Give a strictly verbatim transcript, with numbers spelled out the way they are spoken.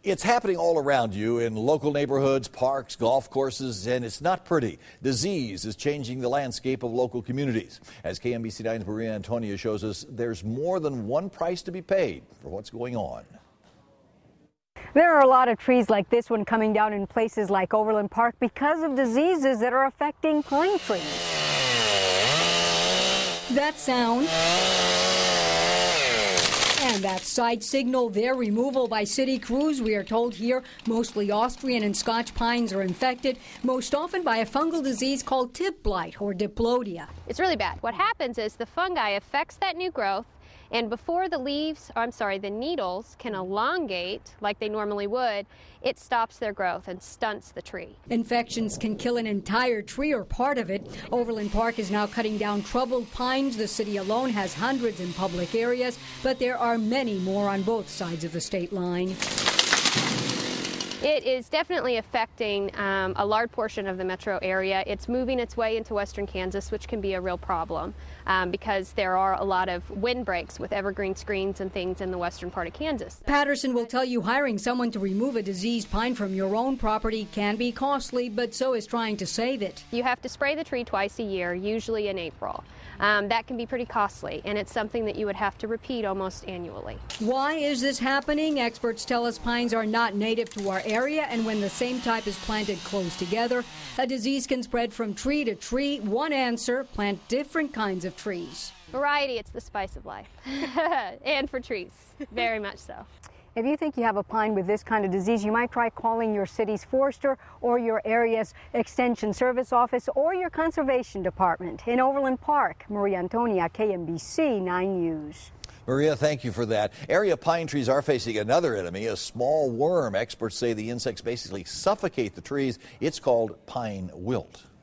It's happening all around you in local neighborhoods, parks, golf courses, and it's not pretty. Disease is changing the landscape of local communities. As K M B C nine's Maria Antonia shows us, there's more than one price to be paid for what's going on. There are a lot of trees like this one coming down in places like Overland Park because of diseases that are affecting pine trees. That sound and that side signal, their removal by city crews, we are told here, mostly Austrian and Scotch pines are infected, most often by a fungal disease called tip blight or diplodia. It's really bad. What happens is the fungi affects that new growth, and before the leaves, or I'm sorry, the needles can elongate like they normally would, it stops their growth and stunts the tree. Infections can kill an entire tree or part of it. Overland Park is now cutting down troubled pines. The city alone has hundreds in public areas, but there are many more on both sides of the state line. It is definitely affecting um, a large portion of the metro area. It's moving its way into western Kansas, which can be a real problem um, because there are a lot of windbreaks with evergreen screens and things in the western part of Kansas. Patterson will tell you hiring someone to remove a diseased pine from your own property can be costly, but so is trying to save it. You have to spray the tree twice a year, usually in April. Um, that can be pretty costly, and it's something that you would have to repeat almost annually. Why is this happening? Experts tell us pines are not native to our area, and when the same type is planted close together, a disease can spread from tree to tree. One answer, plant different kinds of trees. Variety, it's the spice of life. And for trees, very much so. If you think you have a pine with this kind of disease, you might try calling your city's forester or your area's extension service office or your conservation department. In Overland Park, Maria Antonia, K M B C nine News. Maria, thank you for that. Area pine trees are facing another enemy, a small worm. Experts say the insects basically suffocate the trees. It's called pine wilt.